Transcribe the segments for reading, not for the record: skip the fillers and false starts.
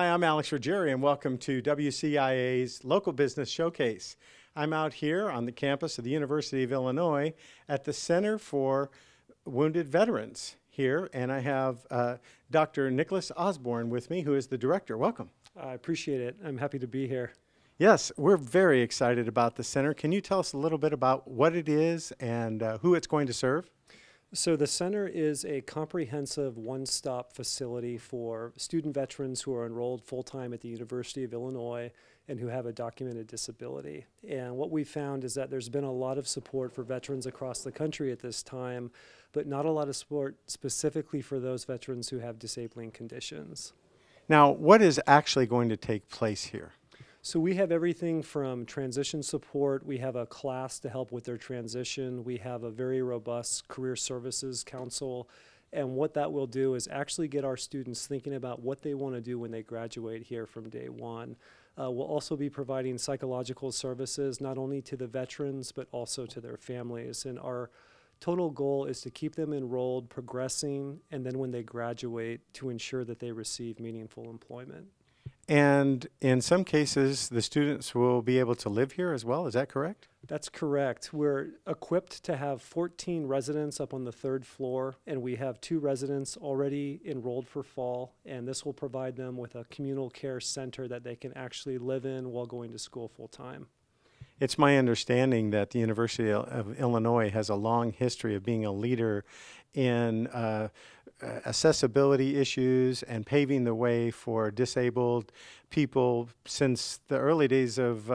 Hi, I'm Alex Ruggieri, and welcome to WCIA's Local Business Showcase. I'm out here on the campus of the University of Illinois at the Center for Wounded Veterans here, and I have Dr. Nicholas Osborne with me, who is the director. Welcome. I appreciate it. I'm happy to be here. Yes, we're very excited about the center. Can you tell us a little bit about what it is and who it's going to serve? So the center is a comprehensive one-stop facility for student veterans who are enrolled full-time at the University of Illinois and who have a documented disability. And what we found is that there's been a lot of support for veterans across the country at this time, but not a lot of support specifically for those veterans who have disabling conditions. Now, what is actually going to take place here? So we have everything from transition support. We have a class to help with their transition. We have a very robust career services council. And what that will do is actually get our students thinking about what they want to do when they graduate here from day one. We'll also be providing psychological services, not only to the veterans, but also to their families. And our total goal is to keep them enrolled, progressing, and then when they graduate, to ensure that they receive meaningful employment. And in some cases, the students will be able to live here as well. Is that correct? That's correct. We're equipped to have 14 residents up on the 3rd floor, and we have 2 residents already enrolled for fall, and this will provide them with a communal care center that they can actually live in while going to school full-time. It's my understanding that the University of Illinois has a long history of being a leader in accessibility issues and paving the way for disabled people since the early days of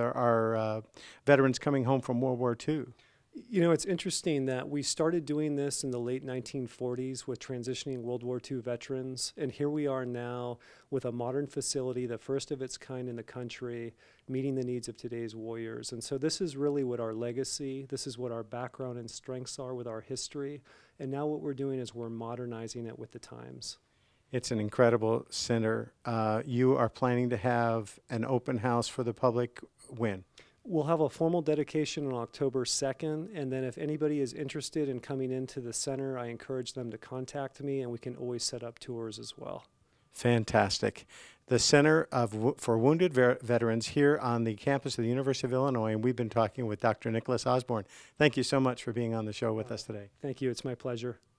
our veterans coming home from World War II. You know, it's interesting that we started doing this in the late 1940s with transitioning World War II veterans, and here we are now with a modern facility, the first of its kind in the country, meeting the needs of today's warriors. And so this is really what our legacy, this is what our background and strengths are with our history, and now what we're doing is we're modernizing it with the times. It's an incredible center. You are planning to have an open house for the public when? We'll have a formal dedication on October 2nd, and then if anybody is interested in coming into the center, I encourage them to contact me, and we can always set up tours as well. Fantastic. The Center for Wounded Veterans here on the campus of the University of Illinois, and we've been talking with Dr. Nicholas Osborne. Thank you so much for being on the show with us today. Thank you. It's my pleasure.